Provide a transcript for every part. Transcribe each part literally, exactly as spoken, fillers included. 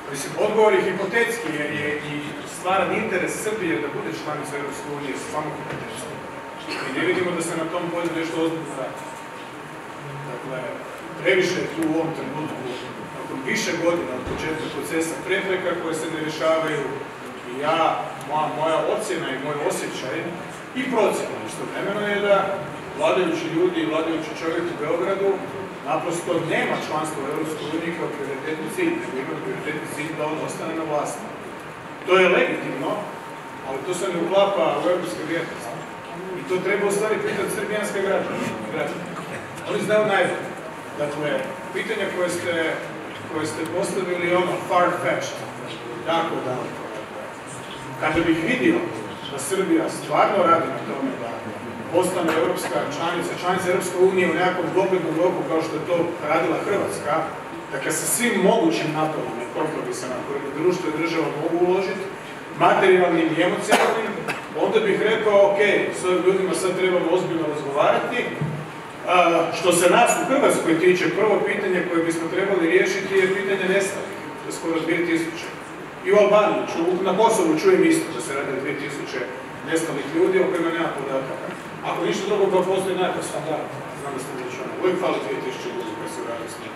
Mislim, odgovor je hipotetski, jer je i stvaran interes Srbije da bude članica Europske unije samo hipotetski. I ne vidimo da se na tom polju nešto ozbiljno radi. Dakle, previše je tu u ovom trenutku, nakon više godina od početka procesa prepreka koje se ne rješavaju, i ja, moja, moja ocjena i moj osjećaj i procjena istovremeno je da vladajući ljudi i vladajući čovjek u Beogradu naprosto nema članstvo u Europskoj uniji kao prioritetni cilj, nego ima prioritetni cilj da on ostane na vlasti. To je legitimno, ali to se ne uklapa u europske vrijednosti. I to treba u stvari pitati srbijanske građane. Oni znaju najbolje. Dakle, pitanja koje ste, koje ste postavili ono far-fetched, jako daleko. Kada bih vidio da Srbija stvarno radi na tome da postane europska članica, članica Europske unije u nekakvom doglednom roku kao što je to radila Hrvatska, dakle sa svim mogućim naporima i kompromisama koje društvo i država mogu uložiti, materijalnim i emocionalnim, onda bih rekao, ok, s ovim ljudima sad trebamo ozbiljno razgovarati. A, što se nas u Hrvatskoj tiče, prvo pitanje koje bismo trebali riješiti je pitanje nestalih, to je skoro dvije tisuće. I u Albaniji, na Kosovu čujem isto da se radi dvije tisuće nestalih ljudi o kojima nema podataka. Ako ništa drugo, kao postoji nekakav standard, znam da ste već ono, uvijek fali dvije tisuće ljudi koji se radi s njim.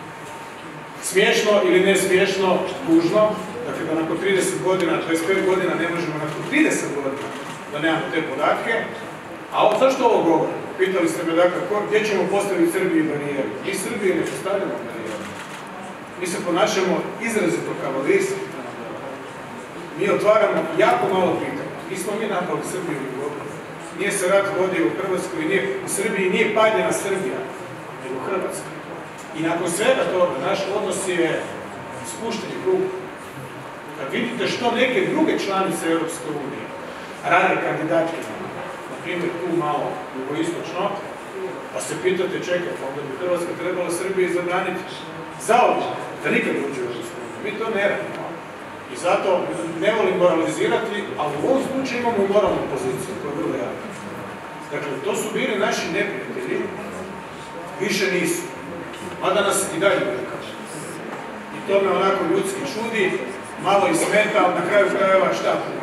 Smiješno ili ne smiješno, tužno, dakle da nakon trideset godina, dvadeset pet godina ne možemo nakon trideset godina da nemamo te podatke. A zašto ovo govorim? Pitali ste me dakle, gdje ćemo postaviti Srbiji barijeru? Mi Srbije ne postavljamo barijeru. Mi se ponašamo izrazito kavalirski. Mi otvaramo jako malo pitanja. Nismo mi napali Srbiju u Evropi. Nije se rat vodio u Hrvatskoj, nije, u Srbiji nije paljena Srbija, nego Hrvatska. I nakon svega toga, naš odnos je spušteni krug. Kad vidite što neke druge članice Europske unije rade kandidatkinama, na primjer tu malo jugoistočno, pa se pitate, čekaj, onda bi Hrvatska trebala Srbiji zabraniti zauvijek, da nikad ne uđe u Europsku uniju. Mi to ne radimo. I zato ne volim moralizirati, ali u ovom slučaju imamo i moralnu poziciju, to je vrlo jako. Dakle, to su bili naši neprijatelji, više nisu. Mada nas i dalje uvijekamo. I to me onako ljudski čudi, malo i smeta, ali na kraju krajeva šta?